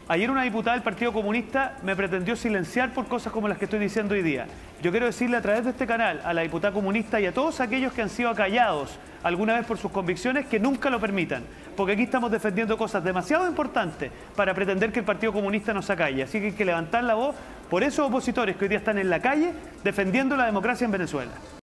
Ayer una diputada del Partido Comunista me pretendió silenciar por cosas como las que estoy diciendo hoy día. Yo quiero decirle a través de este canal a la diputada comunista y a todos aquellos que han sido acallados alguna vez por sus convicciones que nunca lo permitan, porque aquí estamos defendiendo cosas demasiado importantes para pretender que el Partido Comunista nos acalle. Así que hay que levantar la voz por esos opositores que hoy día están en la calle defendiendo la democracia en Venezuela.